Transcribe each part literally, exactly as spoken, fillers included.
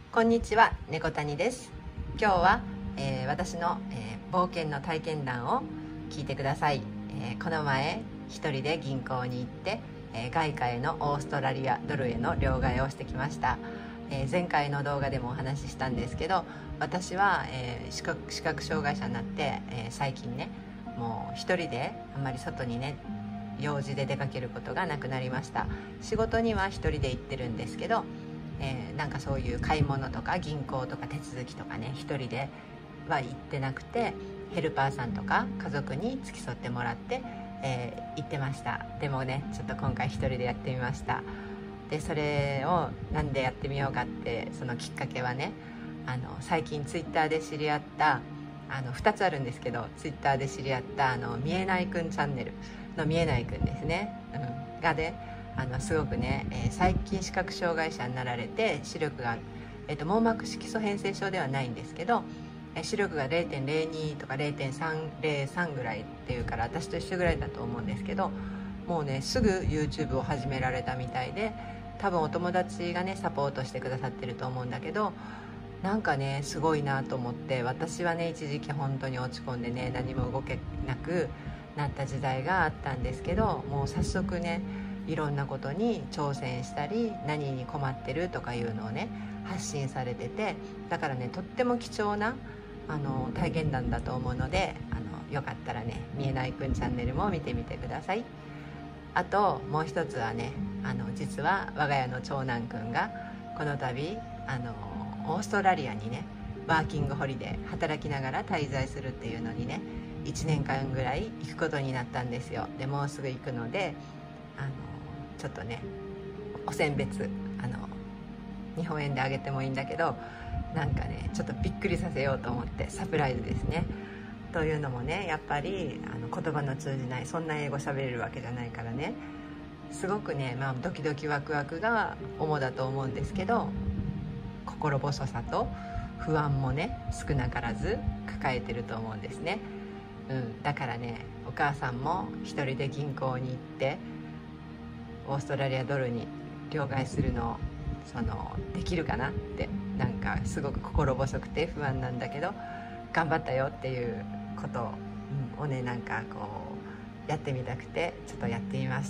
こんにちは、猫谷です。今日は、えー、私の、えー、冒険の体験談を聞いてください。えー、この前一人で銀行に行って、えー、外貨へのオーストラリアドルへの両替をしてきました。えー、前回の動画でもお話ししたんですけど、私は、えー、視覚、視覚障害者になって、えー、最近ねもう一人であんまり外にね用事で出かけることがなくなりました。仕事には一人で行ってるんですけど、えー、なんかそういう買い物とか銀行とか手続きとかね一人では行ってなくて、ヘルパーさんとか家族に付き添ってもらって、えー、行ってました。でもねちょっと今回一人でやってみました。でそれをなんでやってみようかって、そのきっかけはね、あの最近ツイッターで知り合ったあのふたつあるんですけど、ツイッターで知り合ったあの見えないくんチャンネルの見えないくんですね、うん、がねあのすごくね、えー、最近視覚障害者になられて視力が、えー、と網膜色素変性症ではないんですけど、えー、視力が れいてんれいに とか れいてんさんぜろさん ぐらいっていうから、私と一緒ぐらいだと思うんですけど、もうねすぐ YouTube を始められたみたいで、多分お友達がねサポートしてくださってると思うんだけど、なんかねすごいなと思って、私はね一時期本当に落ち込んでね何も動けなくなった時代があったんですけど、もう早速ねいろんなことに挑戦したり、何に困ってるとかいうのをね発信されてて、だからねとっても貴重なあの体験談だと思うので、あのよかったらね見えないくんチャンネルも見てみてください。あともう一つはね、あの実は我が家の長男くんがこの度あのオーストラリアにねワーキングホリデー、働きながら滞在するっていうのにねいちねんかんぐらい行くことになったんですよ。でもうすぐ行くので、あのちょっとねお選別、あの日本円であげてもいいんだけど、なんかねちょっとびっくりさせようと思ってサプライズですね。というのもね、やっぱりあの言葉の通じない、そんな英語喋れるわけじゃないからね、すごくね、まあ、ドキドキワクワクが主だと思うんですけど、心細さと不安もね少なからず抱えてると思うんですね、うん、だからねお母さんも一人で銀行に行ってオーストラリアドルに両替するのそのできるかなって、なんかすごく心細くて不安なんだけど頑張ったよっていうことを、うん、をねなんかこうやってみたくてちょっとやってみました。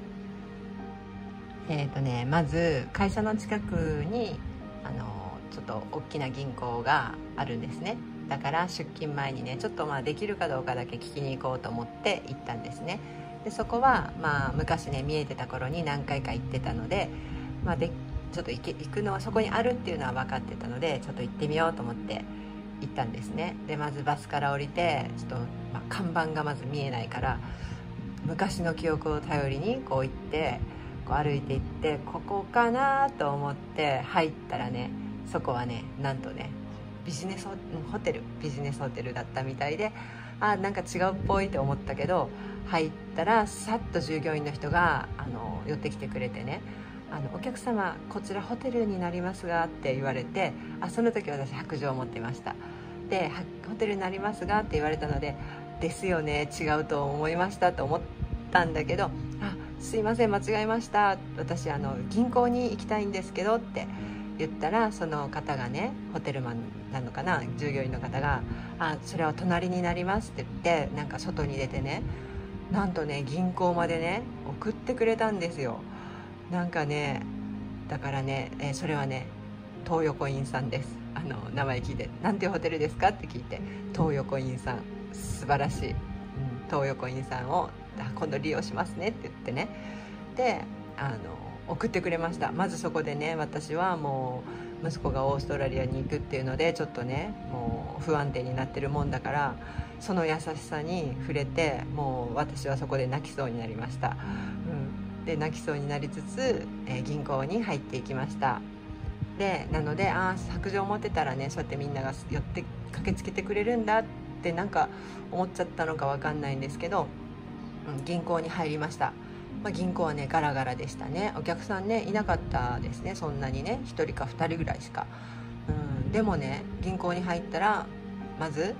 えーとねまず会社の近くにあのちょっと大きな銀行があるんですね。だから出勤前にねちょっとまあできるかどうかだけ聞きに行こうと思って行ったんですね。でそこはまあ昔ね見えてた頃に何回か行ってたので、まあ、でちょっと行け行くのはそこにあるっていうのは分かってたので、ちょっと行ってみようと思って行ったんですね。でまずバスから降りてちょっと、まあ、看板がまず見えないから昔の記憶を頼りにこう行ってこう歩いて行って、ここかなと思って入ったらね、そこはねなんとねビジネスホテルビジネスホテルだったみたいで、あなんか違うっぽいと思ったけど、入ったらさっと従業員の人があの寄ってきてくれてね、あのお客様こちらホテルになりますがって言われて、あその時私白状を持っていました。でホテルになりますがって言われたので、ですよね違うと思いましたと思ったんだけど、あすいません間違えました、私あの銀行に行きたいんですけどって言ったら、その方がねホテルマンなのかな、従業員の方があそれは隣になりますって言って、なんか外に出てね、なんとね銀行までね送ってくれたんですよ。なんかねだからね、えー、それはね東横インさんです。あの名前聞いてなんていうホテルですかって聞いて、東横インさん素晴らしい、うん、東横インさんを今度利用しますねって言ってね、であの送ってくれました。まずそこでね私はもう息子がオーストラリアに行くっていうのでちょっとねもう不安定になってるもんだから、その優しさに触れてもう私はそこで泣きそうになりました、うん、で泣きそうになりつつ、えー、銀行に入っていきました。でなのでああ白状を持ってたらねそうやってみんなが寄って駆けつけてくれるんだってなんか思っちゃったのか分かんないんですけど、うん、銀行に入りました。まあ、銀行はねガラガラでしたね。お客さんねいなかったですね。そんなにねひとりかふたりぐらいしか、うん、でもね銀行に入ったらまず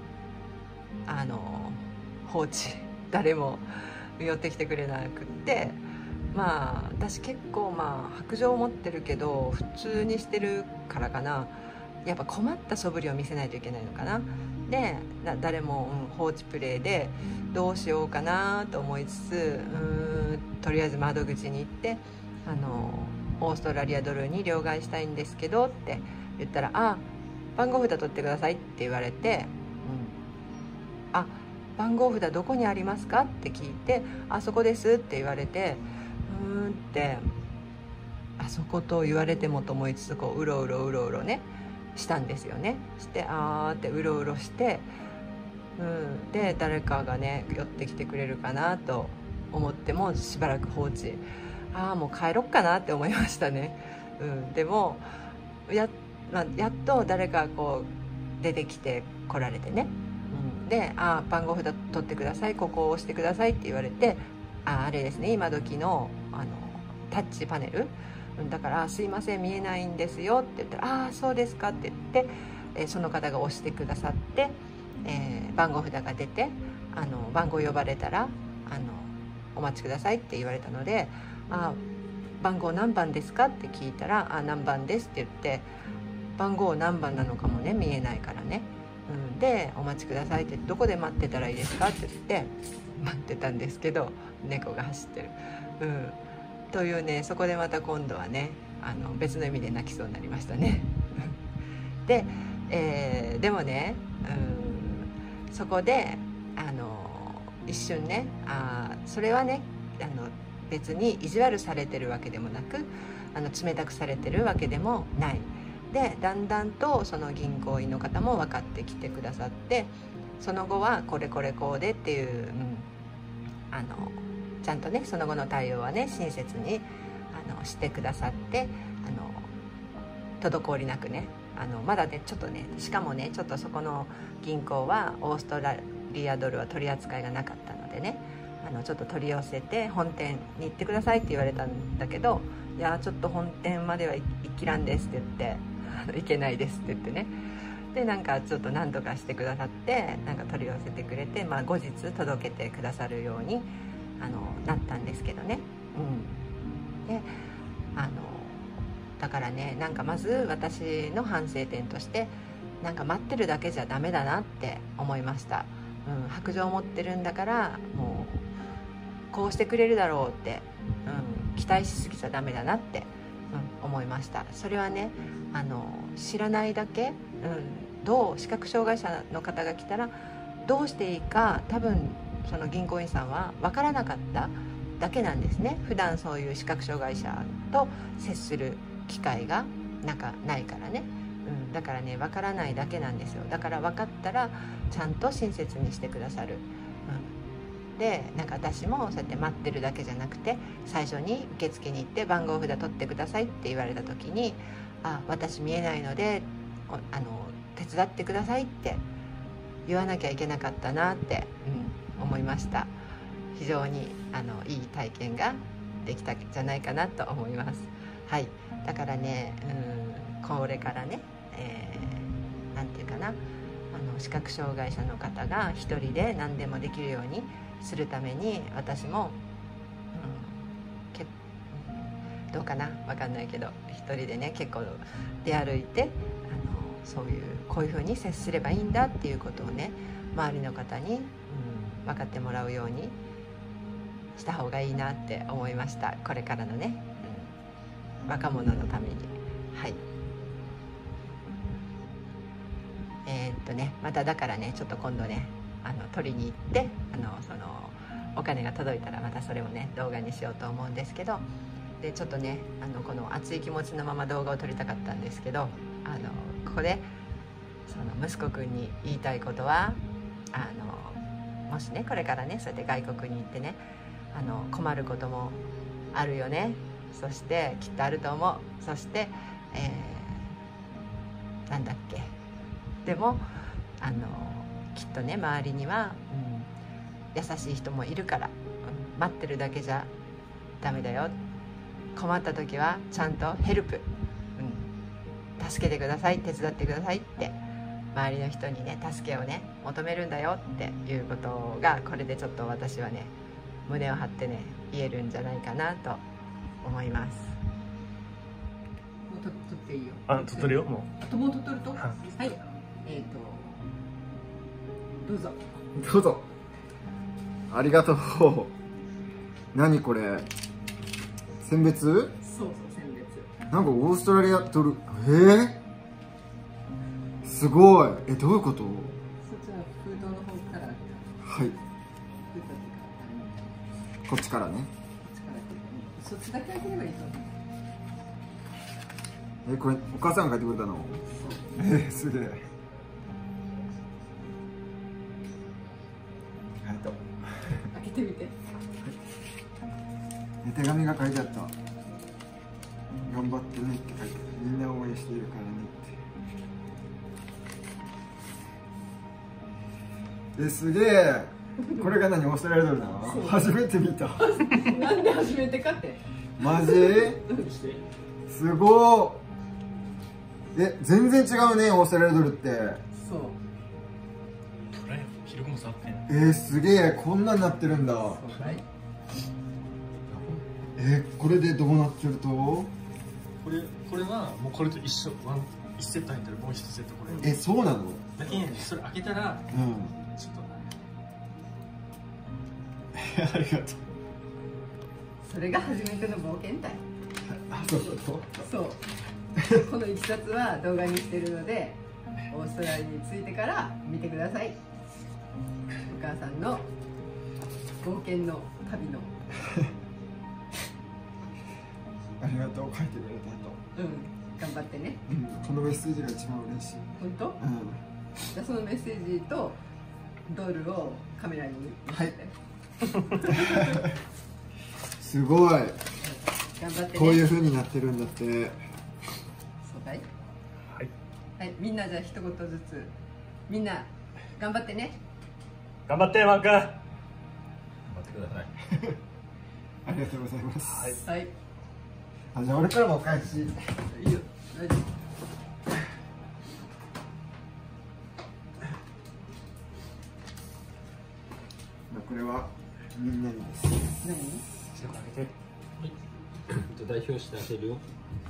あの放置誰も寄ってきてくれなくって、 まあ私結構まあ白杖を持ってるけど普通にしてるからかな、やっぱ困った素振りを見せないといけないのかな。で誰も、うん、放置プレイでどうしようかなと思いつつ、うーんとりあえず窓口に行ってあのオーストラリアドルに両替したいんですけどって言ったら、あ番号札取ってくださいって言われて、うん、あ番号札どこにありますかって聞いて、あそこですって言われて、うーんってあそこと言われてもと思いつつ、こううろうろうろうろねしたんですよね。してあーってうろうろして、うん、で誰かがね寄ってきてくれるかなと思ってもしばらく放置、ああもう帰ろっかなって思いましたね。うん、でもや、まあ、やっと誰かこう出てきて来られてね、うん、であ番号札取ってください、ここを押してくださいって言われて、ああれですね今時のあのタッチパネルだからすいません見えないんですよって言ったら、ああそうですかって言って、えー、その方が押してくださって、えー、番号札が出て、あの番号呼ばれたらあのお待ちくださいって言われたので、あ番号何番ですかって聞いたら、あ何番ですって言って、番号何番なのかもね見えないからね、うん、でお待ちくださいって、どこで待ってたらいいですかって言って待ってたんですけど、猫が走ってる、うんというね、そこでまた今度はねあの別の意味で泣きそうになりましたねで、えー、でもね、うん、そこであの一瞬ね、あそれはねあの別に意地悪されてるわけでもなく、あの冷たくされてるわけでもない。でだんだんとその銀行員の方も分かってきてくださって、その後はこれこれこうでっていう、うん、あのちゃんとねその後の対応はね親切にあのしてくださって、あの滞りなくね、あのまだねちょっとね、しかもねちょっとそこの銀行はオーストラリアドルは取り扱いがなかったのでね、あのちょっと取り寄せて本店に行ってくださいって言われたんだけど、いやちょっと本店までは行きらんですって言って行けないですって言ってね、でなんかちょっと何とかしてくださって、なんか取り寄せてくれて、まあ、後日届けてくださるようにあのなったんですけどね、うん、であのだからね、なんかまず私の反省点として、なんか待ってるだけじゃダメだなって思いました、うん、白杖を持ってるんだからもうこうしてくれるだろうって、うん、期待しすぎちゃダメだなって、うん、思いました。それはねあの知らないだけ、うん、どう視覚障害者の方が来たらどうしていいか多分その銀行員さんは分からなかっただけなんですね。普段そういう視覚障害者と接する機会がなんかないからね、うん、だからね分からないだけなんですよ。だから分かったらちゃんと親切にしてくださる、うん、でなんか私もそうやって待ってるだけじゃなくて、最初に受付に行って番号札取ってくださいって言われた時に、あ私見えないのであの手伝ってくださいって言わなきゃいけなかったなって、うん、思いました。非常にあのいい体験ができたんじゃないかなと思います。はい、だからね、うん、これからね、えー、なんていうかな、あの視覚障害者の方が一人で何でもできるようにするために、私も、うん、けどうかな分かんないけど一人でね結構出歩いて、あのそういうこういう風に接すればいいんだっていうことをね周りの方に、うん、分かってもらうようにした方がいいなって思いました。これからのね、うん、若者のために。はい、えー、っとねまただからねちょっと今度ねあの取りに行ってあのそのお金が届いたらまたそれをね動画にしようと思うんですけど、でちょっとねあのこの熱い気持ちのまま動画を撮りたかったんですけど、あのここでその息子くんに言いたいことは、あのもしねこれからねそうやって外国に行ってねあの困ることもあるよね、そしてきっとあると思う、そして、えー、なんだっけでもあのきっとね周りには、うん、優しい人もいるから、うん、待ってるだけじゃダメだよ、困った時はちゃんとヘルプ、うん、助けてください、手伝ってくださいって周りの人にね助けをね求めるんだよっていうことがこれでちょっと私はね胸を張ってね言えるんじゃないかなと思います。もうと撮っていいよ。 あ、撮ってるよもう。あともう撮っとると。はい。はい、えっ、ー、とどうぞ。 どうぞ。ありがとう。何これ。選別？ そうそう、選別。 なんかオーストラリア撮る。えー、すごい。え、どういうこと？ そっちは封筒の方から。 はい。こっちからね。 そっちだけ開ければいいと思う。 え、これお母さんが書いてくれたの？えー、すげえ。ありがとう。 開けてみて。 手紙が書いてあった。頑張ってねって書いてある。みんな応援しているからねって。え、すげえ。これが何、オーストラリアドルなの？初めて見た。 なんで初めてかって。 マジ？すごー。え、全然違うね、オーストラリアドルって。 そう。 えー、すげえ、こんなんなってるんだ。えー、これでどうなってると？これ、これはもうこれと一緒、ワン一セット入ってる、もう一セットこれ。 え、そうなの？ だけにそれ開けたら、うん、ちょっと。 ありがとう。 それが初めての冒険隊。 あ、そうそうそう。 そう。このいきさつは動画にしてるので、オーストラリアに着いてから見てください。お母さんの冒険の旅の。 ありがとう、書いてくれたと。うん、頑張ってね。 うん、このメッセージが一番嬉しい。 本当？うん。じゃあそのメッセージとドルをカメラに見せて。はい。 すごい。 頑張ってね。 こういう風になってるんだって。そうかい？ はい。 はい、みんなじゃあ一言ずつ。みんな頑張ってね。 頑張ってマー君。頑張ってください。 ありがとうございます。 はい。はい、 あ、じゃあ俺からもお返し。いいよ。大丈夫。これはみんなにです。 何？ 開けて。 はい。代表して開けるよ。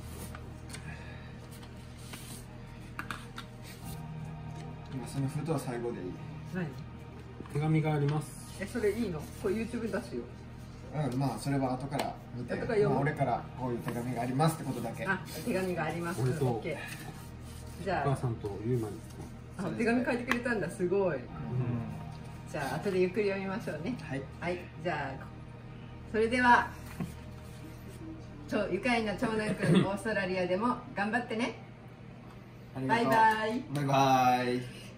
今その封筒は最後でいい。 何？ 手紙があります。 え、それいいの？これ YouTube 出すよ。 うん、まあそれは後から見て、まあ、俺からこういう手紙がありますってことだけ。 あ、手紙があります。 俺と OK。じゃあお母さんとユーマに。 あ、手紙書いてくれたんだ。すごい。うん、じゃあ後でゆっくり読みましょうね。 はい。 はい。じゃあそれではちょ愉快な長男くんオーストラリアでも頑張ってね。バイバイ。 バイバイ。